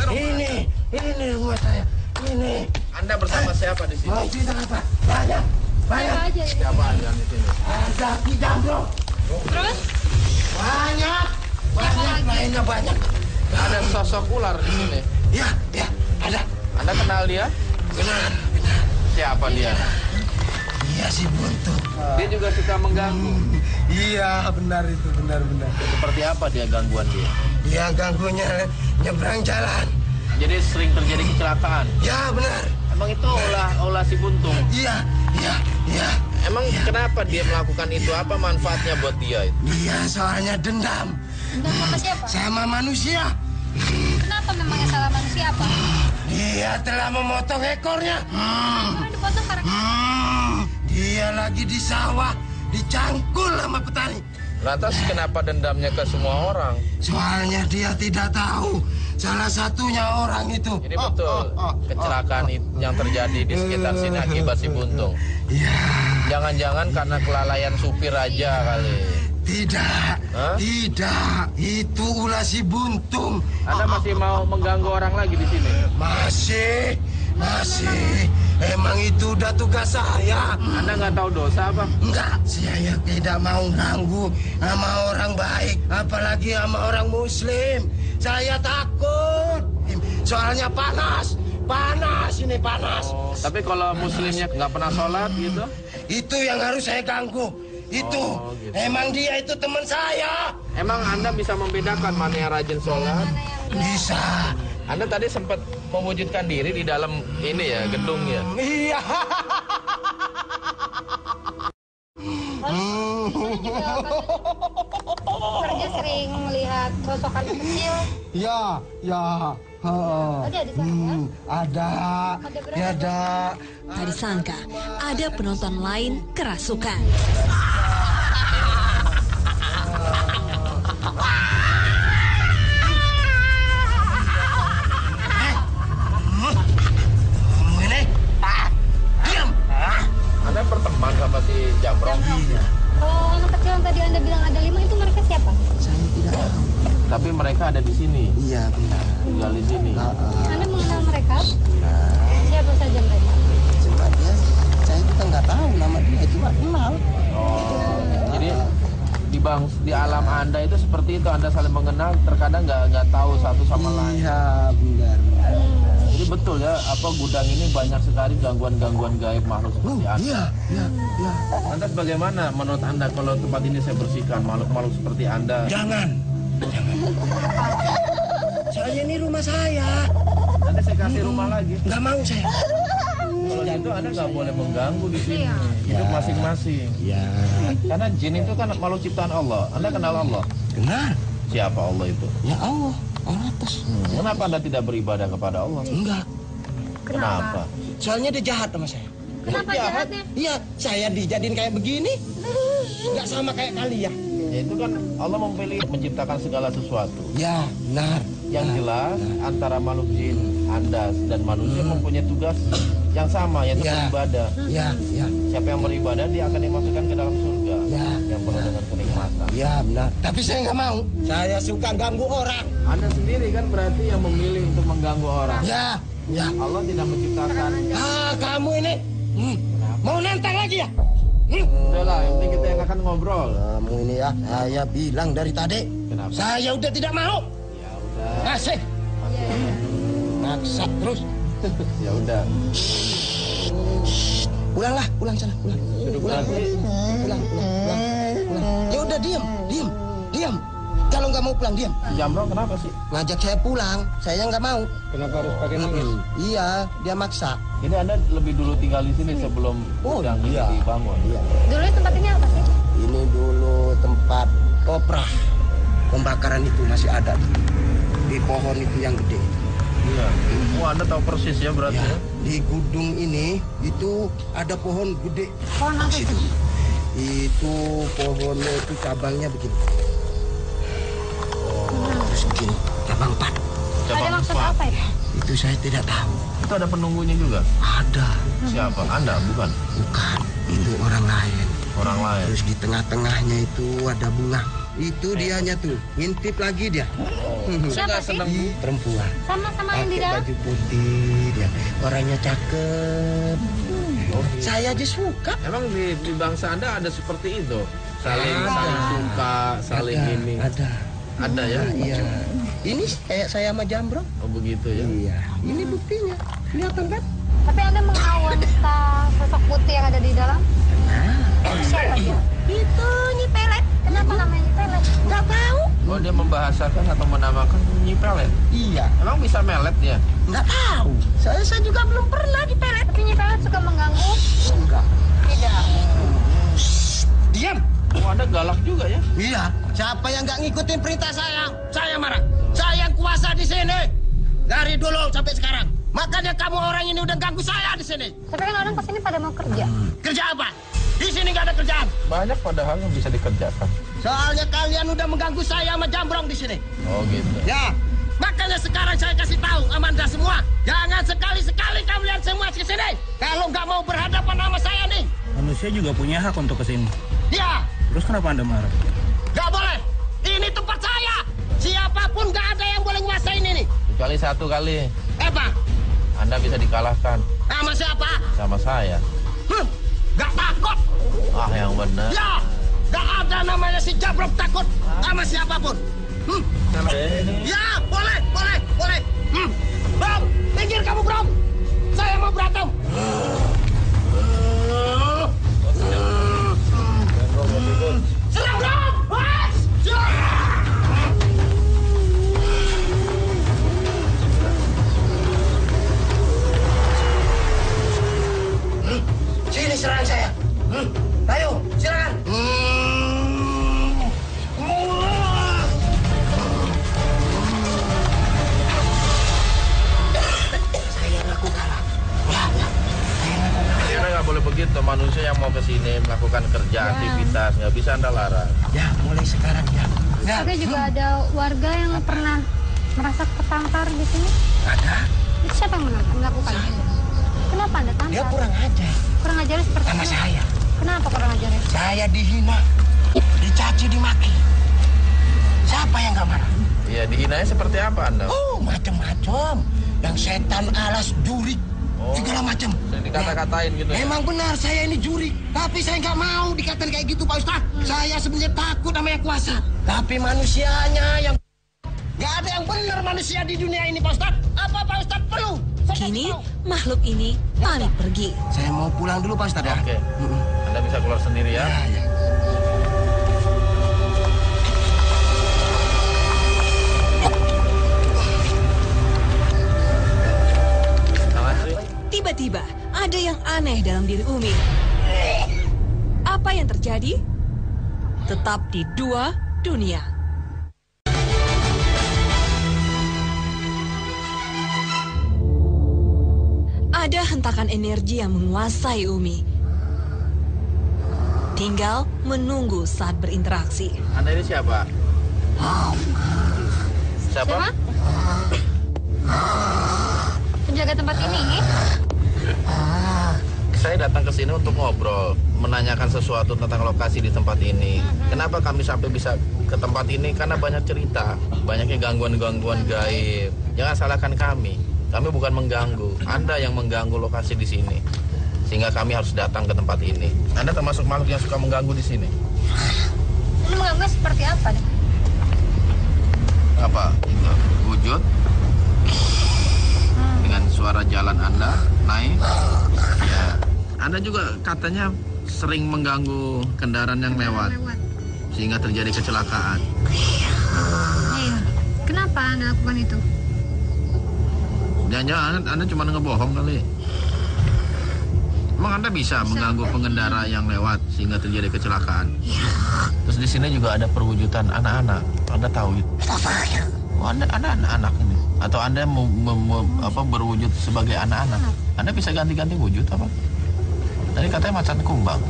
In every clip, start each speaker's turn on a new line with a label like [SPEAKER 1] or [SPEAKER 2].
[SPEAKER 1] Ini rumah saya. Ini.
[SPEAKER 2] Anda bersama siapa di sini?
[SPEAKER 1] Mau tidak apa? Banyak.
[SPEAKER 2] Siapa yang di sini?
[SPEAKER 1] Ada Ki Jambrong.
[SPEAKER 3] Terus?
[SPEAKER 1] Banyak. Lainnya banyak.
[SPEAKER 2] Ada sosok ular di sini.
[SPEAKER 1] Ya, ada.
[SPEAKER 2] Anda kenal dia?
[SPEAKER 1] Benar.
[SPEAKER 2] Siapa dia?
[SPEAKER 1] Iya si Buntu.
[SPEAKER 2] Dia juga suka mengganggu.
[SPEAKER 1] Iya, benar itu, benar.
[SPEAKER 2] Seperti apa dia gangguan dia?
[SPEAKER 1] Dia ganggunya nyebrang jalan.
[SPEAKER 2] Jadi sering terjadi kecelakaan.
[SPEAKER 1] Ya, benar.
[SPEAKER 2] Emang itu olah si buntung?
[SPEAKER 1] Iya.
[SPEAKER 2] Emang kenapa dia melakukan itu? Apa manfaatnya buat dia itu?
[SPEAKER 1] Dia soalnya dendam.
[SPEAKER 3] Dendam sama siapa?
[SPEAKER 1] Sama manusia.
[SPEAKER 3] Kenapa memangnya salah manusia apa?
[SPEAKER 1] Dia telah memotong ekornya.
[SPEAKER 3] Mana dipotong karena
[SPEAKER 1] Dia lagi di sawah, dicangkul sama petani.
[SPEAKER 2] Lantas kenapa dendamnya ke semua orang?
[SPEAKER 1] Soalnya dia tidak tahu salah satunya orang itu.
[SPEAKER 2] Ini betul kecelakaan yang terjadi di sekitar sini akibat si buntung.
[SPEAKER 1] Iya.
[SPEAKER 2] Jangan-jangan karena kelalaian supir aja kali.
[SPEAKER 1] Tidak.
[SPEAKER 2] Hah?
[SPEAKER 1] Tidak. Itu ulah si buntung.
[SPEAKER 2] Anda masih mau mengganggu orang lagi di sini?
[SPEAKER 1] Masih. Emang itu udah tugas saya.
[SPEAKER 2] Anda nggak tahu dosa apa?
[SPEAKER 1] Enggak, saya tidak mau ganggu sama orang baik, apalagi sama orang muslim. Saya takut. Soalnya panas ini panas.
[SPEAKER 2] Oh, tapi kalau muslimnya nggak pernah sholat gitu?
[SPEAKER 1] Itu yang harus saya ganggu. Itu.
[SPEAKER 2] Oh, gitu.
[SPEAKER 1] Emang dia itu teman saya.
[SPEAKER 2] Emang Anda bisa membedakan mana yang rajin sholat?
[SPEAKER 1] Bisa.
[SPEAKER 2] Anda tadi sempat mewujudkan diri di dalam ini ya, gedung ya?
[SPEAKER 1] Iya.
[SPEAKER 3] kerja sering melihat sosok anak kecil.
[SPEAKER 1] Ya.
[SPEAKER 3] Ada di sana ya?
[SPEAKER 1] Ada. Ada.
[SPEAKER 4] Tak disangka, ada penonton lain kerasukan.
[SPEAKER 2] Anda berteman sama si Jambrong?
[SPEAKER 1] Iya.
[SPEAKER 3] Oh, anak kecil yang tadi Anda bilang ada 5 itu mereka siapa?
[SPEAKER 1] Saya tidak tahu.
[SPEAKER 2] Tapi mereka ada di sini,
[SPEAKER 1] Iya, benar.
[SPEAKER 2] tinggal di sini.
[SPEAKER 3] Anda mengenal mereka? Siapa saja mereka?
[SPEAKER 1] Sebenarnya saya juga nggak tahu nama dia, cuma kenal.
[SPEAKER 2] Oh, jadi di alam Anda itu seperti itu, Anda saling mengenal, terkadang nggak tahu satu sama lain.
[SPEAKER 1] Iya, benar.
[SPEAKER 2] Jadi betul ya, apa gudang ini banyak sekali gangguan-gangguan gaib makhluk seperti Anda.
[SPEAKER 1] Iya.
[SPEAKER 2] Lantas bagaimana menurut Anda kalau tempat ini saya bersihkan, makhluk-makhluk seperti Anda?
[SPEAKER 1] Jangan. Saya ini rumah saya.
[SPEAKER 2] Nanti saya kasih rumah lagi.
[SPEAKER 1] Nggak mau saya.
[SPEAKER 2] Kalau gitu Anda nggak boleh mengganggu di sini. Hidup masing-masing.
[SPEAKER 1] Iya.
[SPEAKER 2] Karena jin itu kan makhluk ciptaan Allah. Anda kenal Allah?
[SPEAKER 1] Kenal.
[SPEAKER 2] Siapa Allah itu?
[SPEAKER 1] Ya Allah atas.
[SPEAKER 2] Kenapa Anda tidak beribadah kepada Allah?
[SPEAKER 1] Enggak.
[SPEAKER 2] Kenapa?
[SPEAKER 1] Soalnya dia jahat sama saya.
[SPEAKER 3] Kenapa jahatnya?
[SPEAKER 1] Iya, saya dijadiin kayak begini. Nggak sama kayak kalian.
[SPEAKER 2] Ya itu kan Allah memilih menciptakan segala sesuatu.
[SPEAKER 1] Ya, benar.
[SPEAKER 2] Yang jelas antara makhluk jin, Anda dan manusia mempunyai tugas yang sama, yaitu beribadah.
[SPEAKER 1] Ya.
[SPEAKER 2] Siapa yang beribadah dia akan dimasukkan ke dalam surga yang penuh dengan kenikmatan.
[SPEAKER 1] Ya, benar. Tapi saya nggak mau. Saya suka ganggu orang.
[SPEAKER 2] Anda sendiri kan berarti yang memilih untuk mengganggu orang.
[SPEAKER 1] Ya.
[SPEAKER 2] Allah tidak menciptakan.
[SPEAKER 1] Kamu ini mau nentang lagi ya?
[SPEAKER 2] Udahlah, yang penting kita yang akan ngobrol.
[SPEAKER 1] Kamu ini ya, saya bilang dari tadi.
[SPEAKER 2] Kenapa?
[SPEAKER 1] Saya udah tidak mau.
[SPEAKER 2] Ya udah.
[SPEAKER 1] Masih. Maksa terus.
[SPEAKER 2] Ya udah.
[SPEAKER 1] Pulang sana, pulang. Pulang. Ya udah diam. Kalau nggak mau pulang diam.
[SPEAKER 2] Jambrong kenapa sih?
[SPEAKER 1] Ngajak saya pulang, saya nggak mau.
[SPEAKER 2] Kenapa harus pakai nangis?
[SPEAKER 1] Iya, dia maksa.
[SPEAKER 2] Ini Anda lebih dulu tinggal di sini sebelum gudang ini dibangun.
[SPEAKER 1] Iya.
[SPEAKER 3] Dulu tempat ini apa sih?
[SPEAKER 1] Ini dulu tempat koprah. Pembakaran itu masih ada di pohon itu yang gede.
[SPEAKER 2] Iya. Anda tahu persis ya berarti ya?
[SPEAKER 1] Di gudung ini itu ada pohon gede.
[SPEAKER 3] Pohon apa itu?
[SPEAKER 1] Itu pohonnya itu cabangnya begini. Terus begini, cabang 4.
[SPEAKER 3] Ada maksud apa ya?
[SPEAKER 1] Itu saya tidak tahu.
[SPEAKER 2] Itu ada penunggunya juga?
[SPEAKER 1] Ada.
[SPEAKER 2] Siapa? Anda? Bukan?
[SPEAKER 1] Bukan, itu orang lain.
[SPEAKER 2] Orang lain?
[SPEAKER 1] Terus di tengah-tengahnya itu ada bunga. Itu dianya tuh, ngintip lagi dia.
[SPEAKER 2] Saya nggak senang Bu.
[SPEAKER 1] Perempuan.
[SPEAKER 3] Sama-sama yang di
[SPEAKER 1] Pakai
[SPEAKER 3] dalam.
[SPEAKER 1] baju putih dia. Orangnya cakep. Saya aja suka.
[SPEAKER 2] Emang di bangsa Anda ada seperti itu? Saling
[SPEAKER 1] Ada.
[SPEAKER 2] suka, saling
[SPEAKER 1] Ada,
[SPEAKER 2] ini. Ada ya?
[SPEAKER 1] Iya. Ini kayak saya sama Jambrong.
[SPEAKER 2] Oh begitu ya.
[SPEAKER 1] Iya. Ini buktinya. Kelihatan kan?
[SPEAKER 3] Tapi Anda mengawal tentang sosok putih yang ada di dalam? Siapa dia?
[SPEAKER 1] Itu Nyi Pelet.
[SPEAKER 3] Kenapa namanya Pelet?
[SPEAKER 1] Nggak tahu.
[SPEAKER 2] Oh dia membahasakan atau menamakan nyipel ya?
[SPEAKER 1] Iya.
[SPEAKER 2] Emang bisa melet dia?
[SPEAKER 1] Nggak tahu. Saya juga belum pernah dipelet.
[SPEAKER 3] Tapi Nyi Pelet suka mengganggu?
[SPEAKER 1] Enggak.
[SPEAKER 3] Tidak.
[SPEAKER 1] Diam.
[SPEAKER 2] Oh Anda galak juga ya?
[SPEAKER 1] Iya. Siapa yang nggak ngikutin perintah saya marah. Saya yang kuasa di sini. Dari dulu sampai sekarang. Makanya kamu orang ini udah ganggu saya di sini.
[SPEAKER 3] Tapi kan orang kesini pada mau kerja.
[SPEAKER 1] Kerja apa? Di sini nggak ada kerjaan.
[SPEAKER 2] Banyak padahal yang bisa dikerjakan.
[SPEAKER 1] Soalnya kalian udah mengganggu saya sama Jambrong di sini.
[SPEAKER 2] Oh gitu.
[SPEAKER 1] Ya. Makanya sekarang saya kasih tahu sama Anda semua. Jangan sekali-sekali kalian semua ke sini. Kalau nggak mau berhadapan sama saya nih.
[SPEAKER 5] Manusia juga punya hak untuk kesini.
[SPEAKER 1] Ya.
[SPEAKER 5] Terus kenapa Anda marah?
[SPEAKER 1] Nggak boleh. Ini tempat saya. Siapapun nggak ada yang boleh nguasain ini.
[SPEAKER 2] Kecuali satu kali.
[SPEAKER 1] Apa?
[SPEAKER 2] Anda bisa dikalahkan
[SPEAKER 1] Sama siapa?
[SPEAKER 2] sama saya.
[SPEAKER 1] Nggak takut.
[SPEAKER 2] Ah yang benar.
[SPEAKER 1] Ya. Nggak ada namanya si Jambrong takut sama siapapun. Ya, boleh. Bram, pinggir kamu Bram. Saya mau berantem. Serang Bram. Sini serang saya. Ayo, silakan. Saya ngaku kalah.
[SPEAKER 2] Anda nggak boleh begitu. Manusia yang mau ke sini melakukan kerja aktivitas nggak bisa Anda larang.
[SPEAKER 1] Ya, mulai sekarang ya. Ya.
[SPEAKER 3] Tapi juga ada warga yang pernah merasa ketampar di sini.
[SPEAKER 1] Ada.
[SPEAKER 3] Itu siapa yang melakukan? Kenapa Anda tampar?
[SPEAKER 1] Dia kurang ajar
[SPEAKER 3] Kurang ajar seperti
[SPEAKER 1] sama
[SPEAKER 3] apa?
[SPEAKER 1] saya.
[SPEAKER 3] Kenapa kurang ajarnya?
[SPEAKER 1] Saya dihina, dicaci, dimaki. Siapa yang nggak marah?
[SPEAKER 2] Iya, dihinanya seperti apa Anda?
[SPEAKER 1] Oh, macam-macam. Yang setan alas juri, segala macam.
[SPEAKER 2] Yang dikata-katain gitu ya?
[SPEAKER 1] Memang benar saya ini juri, tapi saya nggak mau dikatain kayak gitu Pak Ustadz. Saya sebenarnya takut sama yang kuasa. Tapi manusianya yang nggak ada yang benar manusia di dunia ini Pak Ustadz. Apa Pak Ustadz perlu? Saya
[SPEAKER 4] Kini
[SPEAKER 1] kasih tahu.
[SPEAKER 4] makhluk ini pamit pergi.
[SPEAKER 1] Saya mau pulang dulu Pak Ustadz ya.
[SPEAKER 2] Oke. Anda bisa keluar sendiri ya?
[SPEAKER 1] Ya.
[SPEAKER 4] Tiba-tiba ada yang aneh dalam diri Umi. Apa yang terjadi? Tetap di Dua Dunia. Ada hentakan energi yang menguasai Umi. Tinggal menunggu saat berinteraksi.
[SPEAKER 2] Anda ini siapa? Siapa?
[SPEAKER 3] Penjaga tempat ini?
[SPEAKER 2] Saya datang ke sini untuk ngobrol, menanyakan sesuatu tentang lokasi di tempat ini. Kenapa kami sampai bisa ke tempat ini? Karena banyak cerita, banyaknya gangguan-gangguan gaib. Jangan salahkan kami. Kami bukan mengganggu. Anda yang mengganggu lokasi di sini. Sehingga kami harus datang ke tempat ini. Anda termasuk makhluk yang suka mengganggu di sini.
[SPEAKER 3] Ini mengganggu seperti apa? Deh?
[SPEAKER 2] Apa? Itu wujud dengan suara jalan Anda naik. Ya. Anda juga katanya sering mengganggu kendaraan yang lewat sehingga terjadi kecelakaan.
[SPEAKER 3] Iya. Kenapa Anda lakukan itu?
[SPEAKER 2] Jangan-jangan Anda cuma ngebohong kali. Emang Anda bisa mengganggu pengendara yang lewat sehingga terjadi kecelakaan? Terus di sini juga ada perwujudan anak-anak. Anda tahu itu? Oh, Anda anak-anak ini. Atau Anda berwujud sebagai anak-anak? Anda bisa ganti-ganti wujud apa? Tadi katanya macan kumbang.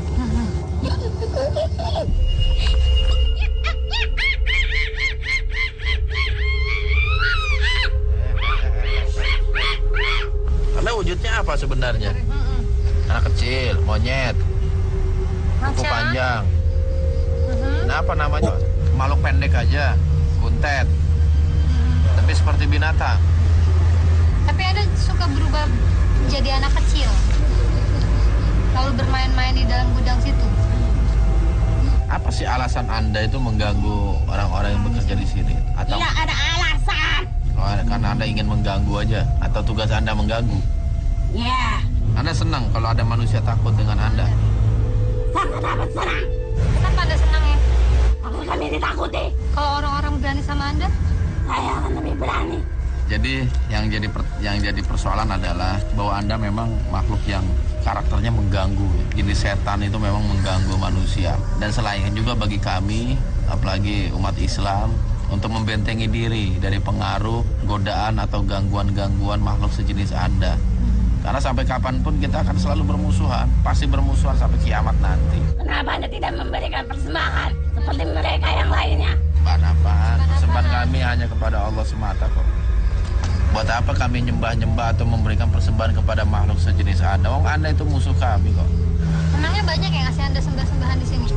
[SPEAKER 2] Anda wujudnya apa sebenarnya? Anak kecil, monyet, kuku panjang. Nah, apa namanya? makhluk pendek aja, kuntet. Tapi seperti binatang.
[SPEAKER 3] Tapi Anda suka berubah menjadi anak kecil. Lalu bermain-main di dalam gudang situ.
[SPEAKER 2] Apa sih alasan Anda itu mengganggu orang-orang yang bekerja di sini? Atau
[SPEAKER 6] Tidak ada alasan.
[SPEAKER 2] karena Anda ingin mengganggu aja? Atau tugas Anda mengganggu?
[SPEAKER 6] Ya,
[SPEAKER 2] Anda senang kalau ada manusia takut dengan Anda?
[SPEAKER 6] sangat amat senang.
[SPEAKER 3] Kenapa Anda senang ya?
[SPEAKER 6] Aku kami ditakuti.
[SPEAKER 3] Kalau orang-orang berani sama Anda?
[SPEAKER 6] Saya akan lebih berani.
[SPEAKER 2] Jadi yang jadi persoalan adalah bahwa Anda memang makhluk yang karakternya mengganggu. Jenis setan itu memang mengganggu manusia. Dan selain juga bagi kami, apalagi umat Islam, untuk membentengi diri dari pengaruh, godaan atau gangguan-gangguan makhluk sejenis Anda. Karena sampai kapanpun kita akan selalu bermusuhan, pasti bermusuhan sampai kiamat nanti.
[SPEAKER 6] Kenapa Anda tidak memberikan persembahan seperti mereka yang lainnya?
[SPEAKER 2] Apa? Persembahan kami hanya kepada Allah semata kok. Buat apa kami nyembah-nyembah atau memberikan persembahan kepada makhluk sejenis Anda? Wong Anda itu musuh kami kok.
[SPEAKER 3] Memangnya banyak yang ngasih Anda sembah-sembahan di sini?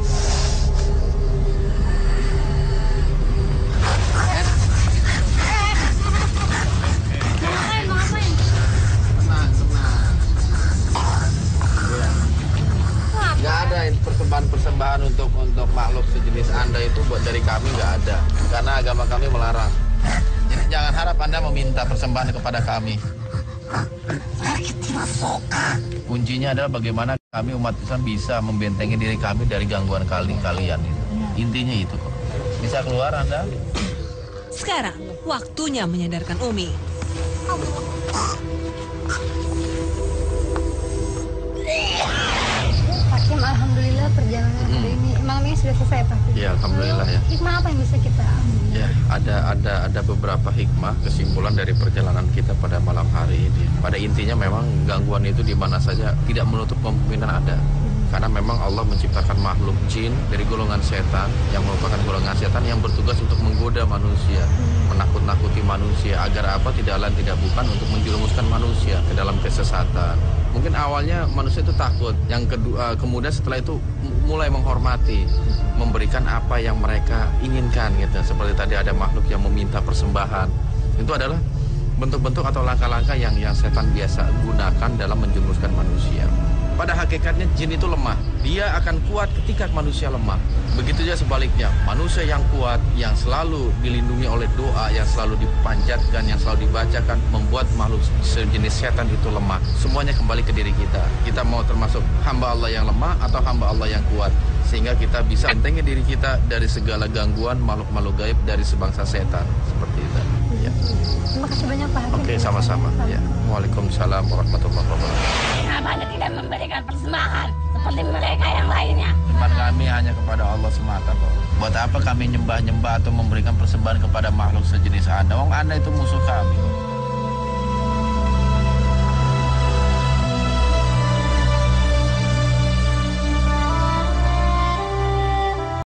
[SPEAKER 2] Nggak ada persembahan-persembahan untuk makhluk sejenis Anda itu buat dari kami nggak ada. Karena agama kami melarang. Jadi jangan harap Anda meminta persembahan kepada kami. Kuncinya adalah bagaimana kami umat Islam bisa membentengi diri kami dari gangguan kalian itu. Intinya itu kok. Bisa keluar Anda?
[SPEAKER 4] Sekarang, waktunya menyadarkan Umi.
[SPEAKER 3] Hakim, alhamdulillah perjalanan hari ini malam ini sudah selesai Pak.
[SPEAKER 2] Ya, alhamdulillah ya.
[SPEAKER 3] Hikmah apa yang bisa kita ambil?
[SPEAKER 2] Ya, ada beberapa hikmah kesimpulan dari perjalanan kita pada malam hari ini. Pada intinya memang gangguan itu di mana saja tidak menutup kemungkinan ada. Karena memang Allah menciptakan makhluk jin dari golongan setan yang merupakan golongan setan yang bertugas untuk menggoda manusia, menakut-nakuti manusia agar apa tidak lain tidak bukan untuk menjerumuskan manusia ke dalam kesesatan. Mungkin awalnya manusia itu takut, yang kedua kemudian setelah itu mulai menghormati, memberikan apa yang mereka inginkan gitu. Seperti tadi ada makhluk yang meminta persembahan. Itu adalah bentuk-bentuk atau langkah-langkah yang setan biasa gunakan dalam menjerumuskan manusia. Pada hakikatnya jin itu lemah. Dia akan kuat ketika manusia lemah. Begitu juga sebaliknya. Manusia yang kuat, yang selalu dilindungi oleh doa, yang selalu dipanjatkan, yang selalu dibacakan, membuat makhluk sejenis setan itu lemah. Semuanya kembali ke diri kita. Kita mau termasuk hamba Allah yang lemah atau hamba Allah yang kuat. Sehingga kita bisa bentengi diri kita dari segala gangguan makhluk-makhluk gaib dari sebangsa setan. Seperti itu. Ya.
[SPEAKER 3] Terima kasih banyak Pak Hakim.
[SPEAKER 2] Oke, sama-sama. Ya. Waalaikumsalam warahmatullahi wabarakatuh.
[SPEAKER 6] Kenapa Anda tidak memberikan persembahan seperti mereka yang lainnya?
[SPEAKER 2] Persembahan kami hanya kepada Allah semata kok. Buat apa kami nyembah-nyembah atau memberikan persembahan kepada makhluk sejenis Anda? Wong Anda itu musuh kami kok.